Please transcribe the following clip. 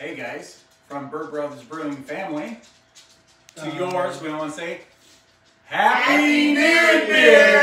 Hey guys, from Bird Brothers Broom family to yours, we want to say Happy New Year!